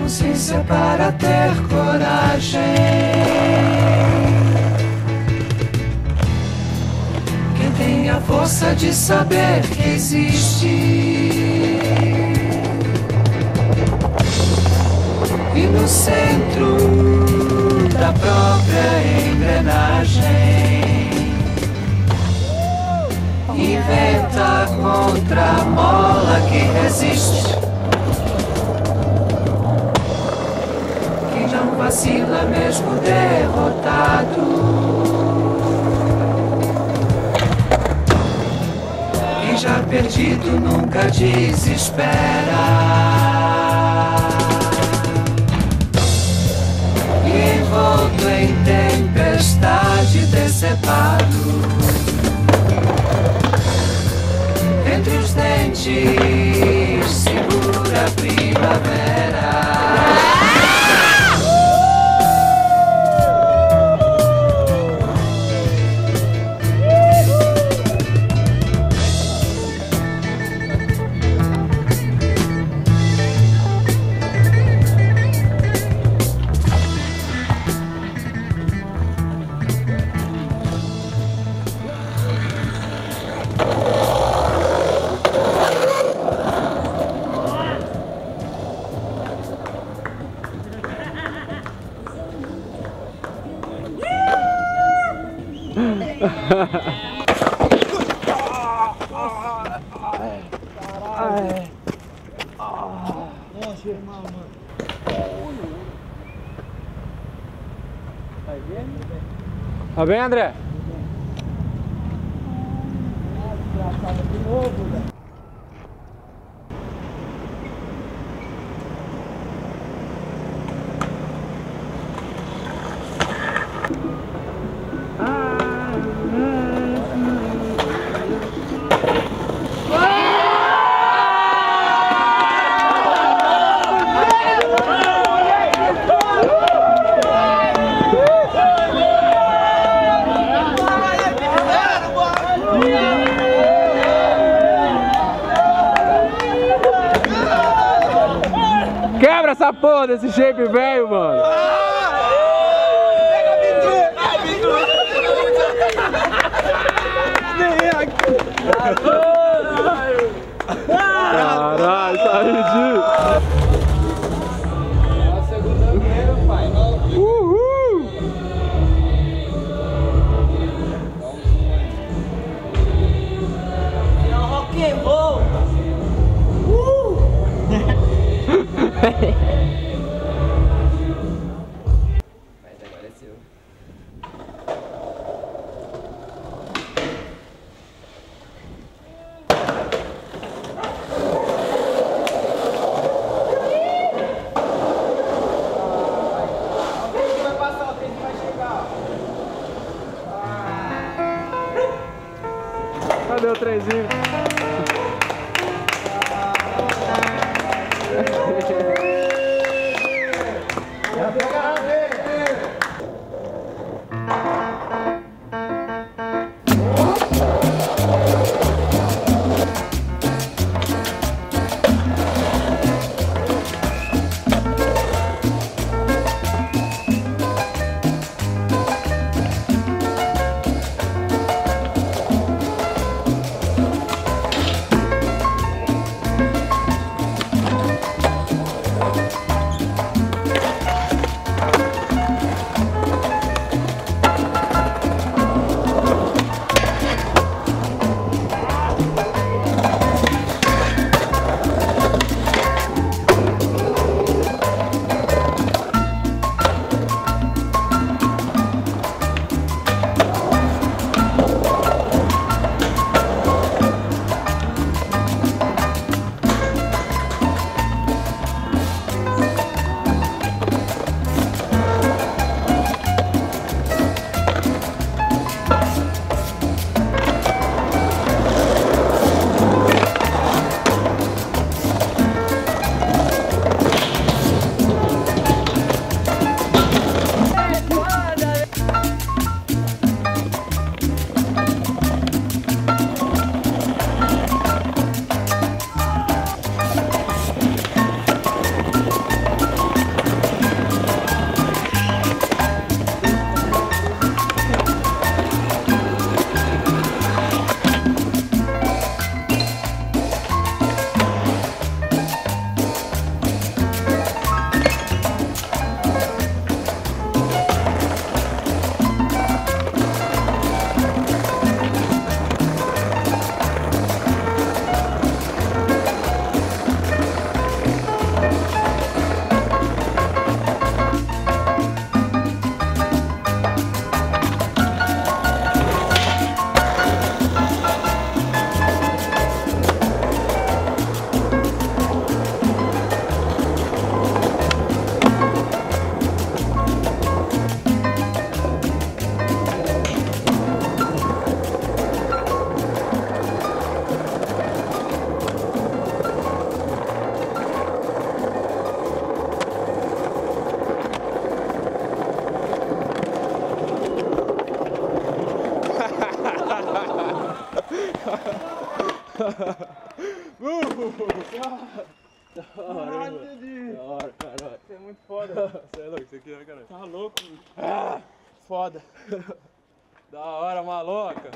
consciência para ter coragem. Quem tem a força de saber que existe e no centro da própria engrenagem inventa contra a mola que resiste. Quem não vacila mesmo derrotado, quem já perdido nunca desespera. E envolto em tempestade decepado, entre os dentes segura a primavera. Tá bem, André? Quebra essa porra desse shape velho, mano! Caralho, tá ridículo! Uhul! É o rock and roll! Mas agora é seu. Vai passar, o trem vai chegar. Cadê o trenzinho? Da hora, caralho. Você é muito foda. Você é louco, isso aqui, né, caralho? Tá louco, mano. Foda. Da hora, maloca.